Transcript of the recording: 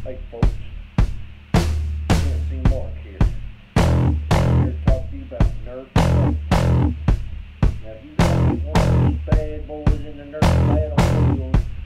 Hey folks, CNC Mark here. I'm here to talk to you about Nerf plates. Now if you got one of these bad boys in the Nerf pad on wheels,